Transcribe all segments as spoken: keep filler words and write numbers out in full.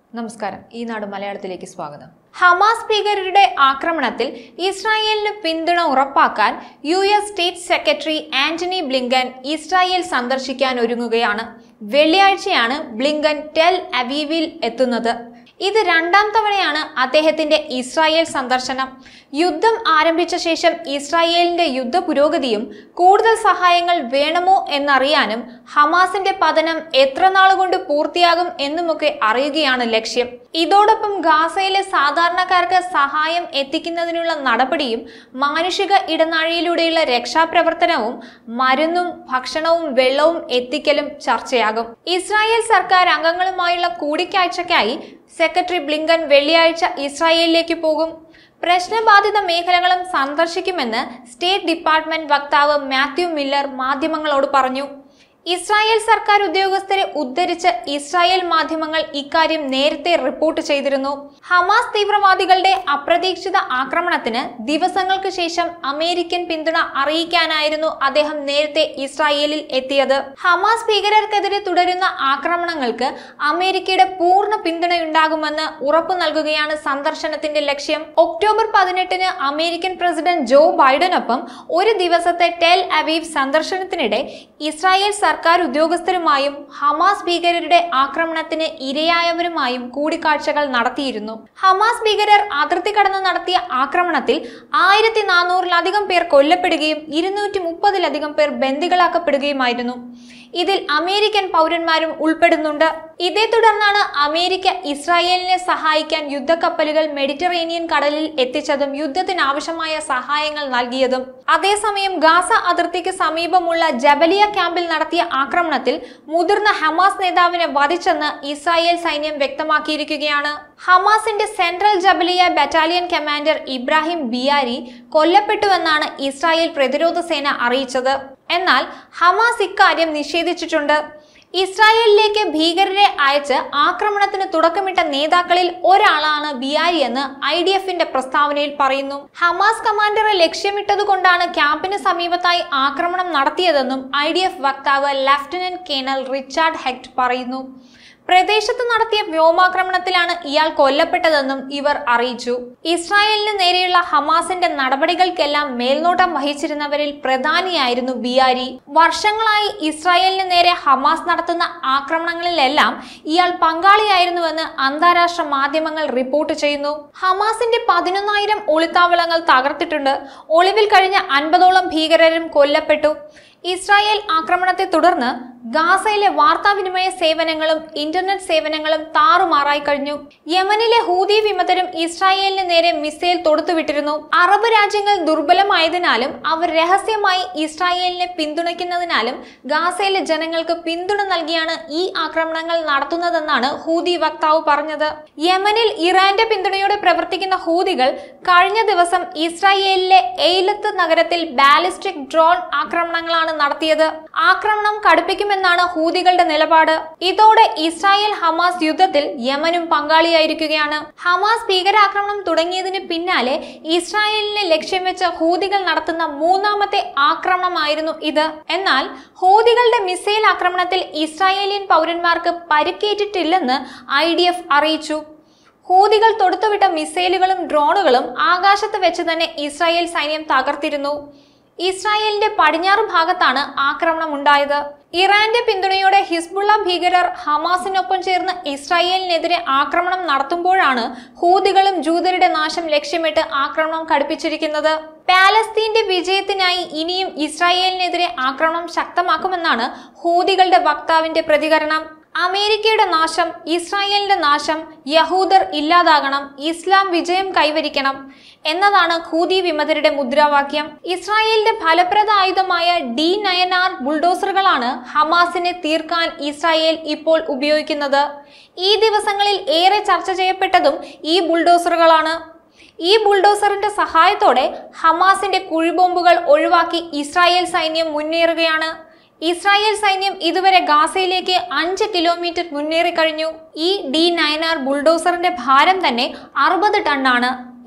നമസ്കാരം. ഈ നാട് മലയാളത്തിലേക്ക് സ്വാഗതം. ഹമാസ് ഭീകരരുടെ ആക്രമണത്തിൽ ഇസ്രായേലിന് പിന്തുണ ഉറപ്പാക്കാൻ U S state secretary Antony Blinken Israel സന്ദർശിക്കാൻ ഒരുങ്ങുകയാണ്. വെള്ളിയാഴ്ചയാണ് ബ്ലിങ്കൻ ടെൽ അവീവിൽ എത്തുന്നത്. ഇത് രണ്ടാം തവണയാണ് അദ്ദേഹത്തിന്റെ ഇസ്രായേൽ സന്ദർശനം. യുദ്ധം ആരംഭിച്ച ശേഷം ഇസ്രായേലിന്റെ യുദ്ധ പുരോഗതിയും കൂടുതൽ സഹായങ്ങൾ വേണമോ എന്നറിയാനും ഹമാസിന്റെ പതനം എത്ര നാളുകൊണ്ട് പൂർത്തിയാകും എന്നുമൊക്കെ അറിയുകയാണ് ലക്ഷ്യം. ഇതോടൊപ്പം ഗാസയിലെ സാധാരണക്കാർക്ക് സഹായം എത്തിക്കുന്നതിനുള്ള നടപടിയും മാനുഷിക ഇടനാഴിയിലൂടെയുള്ള രക്ഷാപ്രവർത്തനവും മരുന്നും ഭക്ഷണവും വെള്ളവും എത്തിക്കലും ചർച്ചയാകും. ഇസ്രായേൽ സർക്കാർ അംഗങ്ങളുമായുള്ള കൂടിക്കാഴ്ചയ്ക്കായി സെക്രട്ടറി ബ്ലിങ്കൻ വെള്ളിയാഴ്ച ഇസ്രായേലിലേക്ക് പോകും. പ്രശ്നബാധിത മേഖലകളും സന്ദർശിക്കുമെന്ന് സ്റ്റേറ്റ് ഡിപ്പാർട്ട്മെന്റ് വക്താവ് മാത്യു മില്ലർ മാധ്യമങ്ങളോട് പറഞ്ഞു. ഇസ്രായേൽ സർക്കാർ ഉദ്യോഗസ്ഥരെ ഉദ്ധരിച്ച് ഇസ്രായേൽ മാധ്യമങ്ങൾ ഇക്കാര്യം നേരത്തെ റിപ്പോർട്ട് ചെയ്തിരുന്നു. ഹമാസ് തീവ്രവാദികളുടെ അപ്രതീക്ഷിത ആക്രമണത്തിന് ദിവസങ്ങൾക്ക് ശേഷം അമേരിക്കൻ പിന്തുണ അറിയിക്കാനായിരുന്നു അദ്ദേഹം നേരത്തെ ഇസ്രായേലിൽ എത്തിയത്. ഹമാസ് ഭീകരർക്കെതിരെ തുടരുന്ന ആക്രമണങ്ങൾക്ക് അമേരിക്കയുടെ പൂർണ്ണ പിന്തുണയുണ്ടാകുമെന്ന് ഉറപ്പു നൽകുകയാണ് സന്ദർശനത്തിന്റെ ലക്ഷ്യം. ഒക്ടോബർ പതിനെട്ടിന് അമേരിക്കൻ പ്രസിഡന്റ് ജോ ബൈഡനൊപ്പം ഒരു ദിവസത്തെ ടെൽ അവീവ് സന്ദർശനത്തിനിടെ ഇസ്രായേൽ സർക്കാർ ഉദ്യോഗസ്ഥരുമായും ഹമാസ് ഭീകരരുടെ ആക്രമണത്തിന് ഇരയായവരുമായും കൂടിക്കാഴ്ചകൾ നടത്തിയിരുന്നു. ഹമാസ് ഭീകരർ അതിർത്തി കടന്ന് നടത്തിയ ആക്രമണത്തിൽ ആയിരത്തി നാനൂറിലധികം പേർ കൊല്ലപ്പെടുകയും ഇരുന്നൂറ്റി മുപ്പതിലധികം പേർ ബന്ദികളാക്കപ്പെടുകയുമായിരുന്നു. ഇതിൽ അമേരിക്കൻ പൗരന്മാരും ഉൾപ്പെടുന്നുണ്ട്. ഇതേ തുടർന്നാണ് അമേരിക്ക ഇസ്രായേലിനെ സഹായിക്കാൻ യുദ്ധക്കപ്പലുകൾ മെഡിറ്ററേനിയൻ കടലിൽ എത്തിച്ചതും യുദ്ധത്തിനാവശ്യമായ സഹായങ്ങൾ നൽകിയതും. അതേസമയം ഗാസ അതിർത്തിക്ക് സമീപമുള്ള ജബലിയ ക്യാമ്പിൽ നടത്തിയ ആക്രമണത്തിൽ മുതിർന്ന ഹമാസ് നേതാവിനെ വധിച്ചെന്ന് ഇസ്രായേൽ സൈന്യം വ്യക്തമാക്കിയിരിക്കുകയാണ്. ഹമാസിന്റെ central Jabalia battalion commander Ibrahim Biari കൊല്ലപ്പെട്ടുവെന്നാണ് ഇസ്രായേൽ പ്രതിരോധ സേന അറിയിച്ചത്. എന്നാൽ ഹമാസ് ഇക്കാര്യം നിഷേധിച്ചിട്ടുണ്ട്. ഇസ്രായേലിലേക്ക് ഭീകരരെ അയച്ച് ആക്രമണത്തിന് തുടക്കമിട്ട നേതാക്കളിൽ ഒരാളാണ് ബിയാരി എന്ന് ഐ ഡി എഫിന്റെ പ്രസ്താവനയിൽ പറയുന്നു. ഹമാസ് കമാൻഡറെ ലക്ഷ്യമിട്ടതുകൊണ്ടാണ് ക്യാമ്പിന് സമീപത്തായി ആക്രമണം നടത്തിയതെന്നും ഐ ഡി എഫ് വക്താവ് ലഫ്റ്റനന്റ് കേണൽ റിച്ചാർഡ് ഹെക്ട് പറയുന്നു. പ്രദേശത്ത് നടത്തിയ വ്യോമാക്രമണത്തിലാണ് ഇയാൾ കൊല്ലപ്പെട്ടതെന്നും ഇവർ അറിയിച്ചു. ഇസ്രായേലിന് നേരെയുള്ള ഹമാസിന്റെ നടപടികൾക്കെല്ലാം മേൽനോട്ടം വഹിച്ചിരുന്നവരിൽ പ്രധാനിയായിരുന്നു ബിയാരി. വർഷങ്ങളായി ഇസ്രായേലിന് നേരെ ഹമാസ് നടത്തുന്ന ആക്രമണങ്ങളിലെല്ലാം ഇയാൾ പങ്കാളിയായിരുന്നുവെന്ന് അന്താരാഷ്ട്ര മാധ്യമങ്ങൾ റിപ്പോർട്ട് ചെയ്യുന്നു. ഹമാസിന്റെ പതിനൊന്നായിരം ഒളിത്താവളങ്ങൾ തകർത്തിട്ടുണ്ട്. ഒളിവിൽ കഴിഞ്ഞ അൻപതോളം ഭീകരരും കൊല്ലപ്പെട്ടു. ഇസ്രായേൽ ആക്രമണത്തെ തുടർന്ന് ഗാസയിലെ വാർത്താവിനിമയ സേവനങ്ങളും ഇന്റർനെറ്റ് സേവനങ്ങളും താറുമാറായി കഴിഞ്ഞു. യമനിലെ ഹൂതി വിമതരും ഇസ്രായേലിന് നേരെ മിസൈൽ തൊടുത്തുവിട്ടിരുന്നു. അറബ് രാജ്യങ്ങൾ ദുർബലമായതിനാലും അവർ രഹസ്യമായി ഇസ്രായേലിനെ പിന്തുണയ്ക്കുന്നതിനാലും ഗാസയിലെ ജനങ്ങൾക്ക് പിന്തുണ നൽകിയാണ് ഈ ആക്രമണങ്ങൾ നടത്തുന്നതെന്നാണ് ഹൂതി വക്താവ് പറഞ്ഞത്. യമനിൽ ഇറാന്റെ പിന്തുണയോടെ പ്രവർത്തിക്കുന്ന ഹൂതികൾ കഴിഞ്ഞ ദിവസം ഇസ്രായേലിലെ എയ്ലത്ത് നഗരത്തിൽ ബാലിസ്റ്റിക് ഡ്രോൺ ആക്രമണങ്ങളാണ് നടത്തിയത്. ആക്രമണം കടുപ്പിക്കുമെന്നാണ് ഹൂതികളുടെ നിലപാട്. ഇതോടെ ഇസ്രായേൽ ഹമാസ് യുദ്ധത്തിൽ യമനും പങ്കാളിയായിരിക്കുകയാണ്. ഹമാസ് ഭീകരാക്രമണം തുടങ്ങിയതിന് പിന്നാലെ ഇസ്രായേലിനെ ലക്ഷ്യം വെച്ച് ഹൂതികൾ നടത്തുന്ന മൂന്നാമത്തെ ആക്രമണമായിരുന്നു ഇത്. എന്നാൽ ഹൂതികളുടെ മിസൈൽ ആക്രമണത്തിൽ ഇസ്രായേലിയൻ പൗരന്മാർക്ക് പരിക്കേറ്റിട്ടില്ലെന്ന് ഐ ഡി എഫ് അറിയിച്ചു. ഹൂതികൾ തൊടുത്തുവിട്ട മിസൈലുകളും ഡ്രോണുകളും ആകാശത്ത് വെച്ച് തന്നെ ഇസ്രായേൽ സൈന്യം തകർത്തിരുന്നു. ഇസ്രായേലിന്റെ പടിഞ്ഞാറ് ഭാഗത്താണ് ആക്രമണം ഉണ്ടായത്. ഇറാന്റെ പിന്തുണയോടെ ഹിസ്ബുള്ള ഭീകരർ ഹമാസിനൊപ്പം ചേർന്ന് ഇസ്രായേലിനെതിരെ ആക്രമണം നടത്തുമ്പോഴാണ് ഹൂതികളും ജൂതരുടെ നാശം ലക്ഷ്യമിട്ട് ആക്രമണം കടുപ്പിച്ചിരിക്കുന്നത്. പാലസ്തീന്റെ വിജയത്തിനായി ഇനിയും ഇസ്രായേലിനെതിരെ ആക്രമണം ശക്തമാക്കുമെന്നാണ് ഹൂതികളുടെ വക്താവിന്റെ പ്രതികരണം. അമേരിക്കയുടെ നാശം, ഇസ്രായേലിന്റെ നാശം, യഹൂദർ ഇല്ലാതാകണം, ഇസ്ലാം വിജയം കൈവരിക്കണം എന്നതാണ് ഹൂതി വിമതരുടെ മുദ്രാവാക്യം. ഇസ്രായേലിന്റെ ഫലപ്രദ ആയുധമായ ഡി നയൻ ആർ ബുൾഡോസറുകളാണ് ഹമാസിനെ തീർക്കാൻ ഇസ്രായേൽ ഇപ്പോൾ ഉപയോഗിക്കുന്നത്. ഈ ദിവസങ്ങളിൽ ഏറെ ചർച്ച ചെയ്യപ്പെട്ടതും ഈ ബുൾഡോസറുകളാണ്. ഈ ബുൾഡോസറിന്റെ സഹായത്തോടെ ഹമാസിന്റെ കുഴിബോംബുകൾ ഒഴിവാക്കി ഇസ്രായേൽ സൈന്യം മുന്നേറുകയാണ്. ഇസ്രായേൽ സൈന്യം ഇതുവരെ ഗാസയിലേക്ക് അഞ്ച് കിലോമീറ്റർ മുന്നേറി കഴിഞ്ഞു. ഈ ഡി നയൻ ആർ ബുൾഡോസറിന്റെ ഭാരം തന്നെ അറുപത് ടണ്ണാണ്.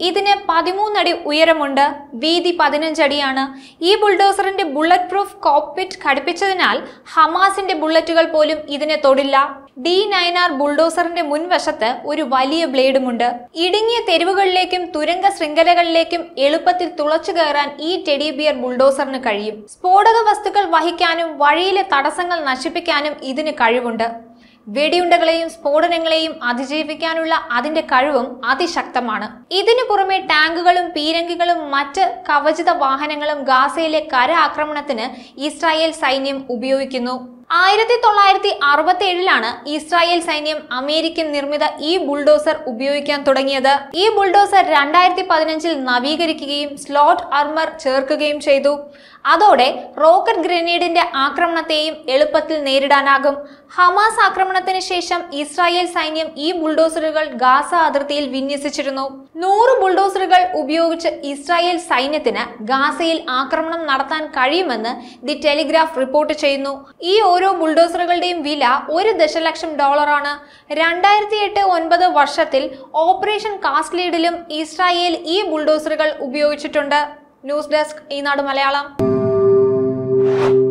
ഇതിന് പതിമൂന്നടി ഉയരമുണ്ട്, വീതി പതിനഞ്ചടിയാണ്. ഈ ബുൾഡോസറിന്റെ ബുള്ളറ്റ് പ്രൂഫ് കോക്പിറ്റ് ഘടിപ്പിച്ചതിനാൽ ഹമാസിന്റെ ബുള്ളറ്റുകൾ പോലും ഇതിനെ തൊടില്ല. ഡി നയൻ ആർ ബുൾഡോസറിന്റെ മുൻവശത്ത് ഒരു വലിയ ബ്ലേഡുമുണ്ട്. ഇടുങ്ങിയ തെരുവുകളിലേക്കും തുരങ്ക ശൃംഖലകളിലേക്കും എളുപ്പത്തിൽ തുളച്ചു കയറാൻ ഈ ടെഡി ബിയർ ബുൾഡോസറിന് കഴിയും. സ്ഫോടക വസ്തുക്കൾ വഹിക്കാനും വഴിയിലെ തടസ്സങ്ങൾ നശിപ്പിക്കാനും ഇതിന് കഴിവുണ്ട്. വെടിയുണ്ടകളെയും സ്ഫോടനങ്ങളെയും അതിജീവിക്കാനുള്ള അതിന്റെ കഴിവും അതിശക്തമാണ്. ഇതിനു പുറമെ ടാങ്കുകളും പീരങ്കികളും മറ്റ് കവചിത വാഹനങ്ങളും ഗാസയിലെ കര ആക്രമണത്തിന് ഇസ്രായേൽ സൈന്യം ഉപയോഗിക്കുന്നു. ആയിരത്തി തൊള്ളായിരത്തി അറുപത്തി ഏഴിലാണ് ഇസ്രായേൽ സൈന്യം അമേരിക്കൻ നിർമ്മിത ഈ ബുൾഡോസർ ഉപയോഗിക്കാൻ തുടങ്ങിയത്. ഈ ബുൾഡോസർ രണ്ടായിരത്തി പതിനഞ്ചിൽ നവീകരിക്കുകയും സ്ലോട്ട് ആർമർ ചേർക്കുകയും ചെയ്തു. അതോടെ റോക്കറ്റ് ഗ്രനേഡിന്റെ ആക്രമണത്തെയും എളുപ്പത്തിൽ നേരിടാനാകും. ഹമാസ് ആക്രമണത്തിന് ശേഷം ഇസ്രായേൽ സൈന്യം ഈ ബുൾഡോസറുകൾ ഗാസ അതിർത്തിയിൽ വിന്യസിച്ചിരുന്നു. നൂറ് ബുൾഡോസറുകൾ ഉപയോഗിച്ച് ഇസ്രായേൽ സൈന്യത്തിന് ഗാസയിൽ ആക്രമണം നടത്താൻ കഴിയുമെന്ന് ദി ടെലിഗ്രാഫ് റിപ്പോർട്ട് ചെയ്യുന്നു. ഈ ഓരോ ബുൾഡോസറുകളുടെയും വില ഒരു ദശലക്ഷം ഡോളറാണ്. രണ്ടായിരത്തി എട്ട് ഒൻപത് വർഷത്തിൽ ഓപ്പറേഷൻ കാസ്റ്റ് ലീഡിലും ഇസ്രായേൽ ഈ ബുൾഡോസറുകൾ ഉപയോഗിച്ചിട്ടുണ്ട്. News desk Eenadu Malayalam.